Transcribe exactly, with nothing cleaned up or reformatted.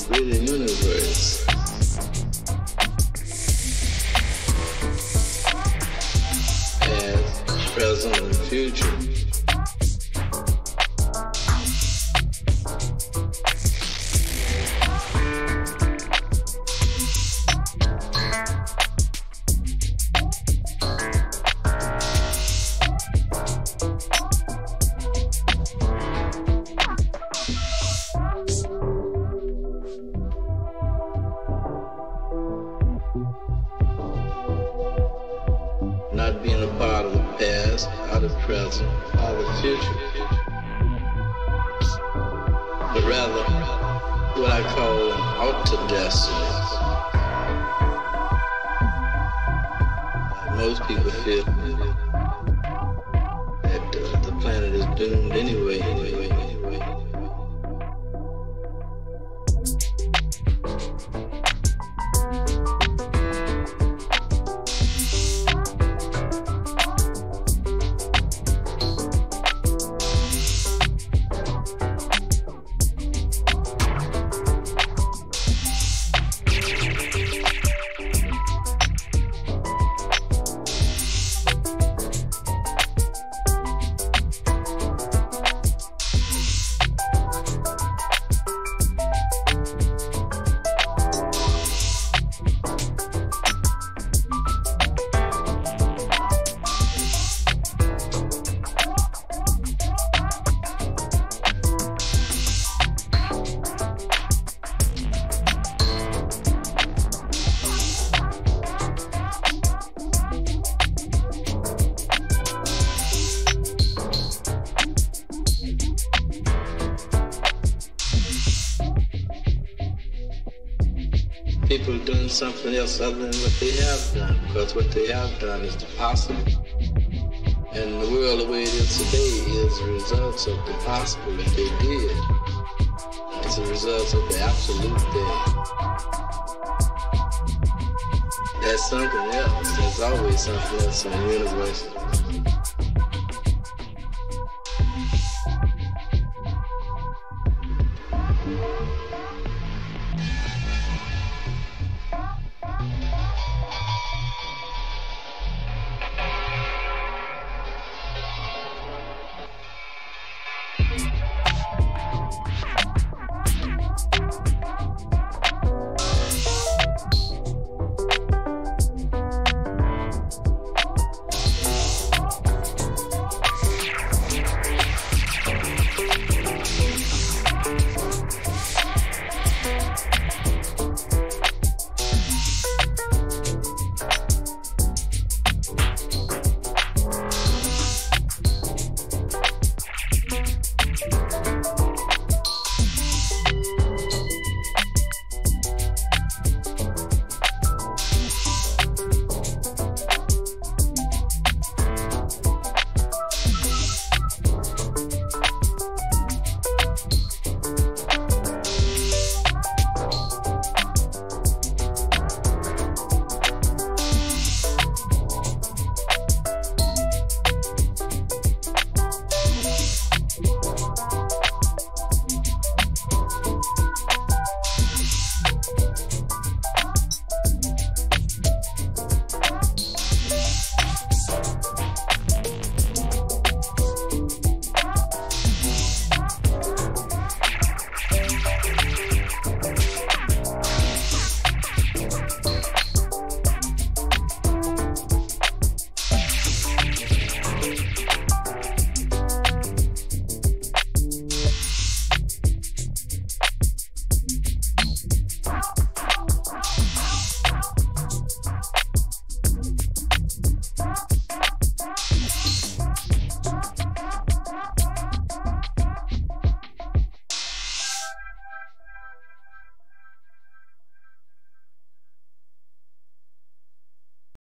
really universe. Past, present, and future. Not being a part of the past, or the present, or the future, but rather what I call an altered destiny. Like most people feel that uh, the planet is doomed anyway, anyway, anyway. People doing something else other than what they have done, because what they have done is possible. And the world the way it is today is the results of the possible that they did. It's the results of the absolute thing. There's something else. There's always something else in the universe.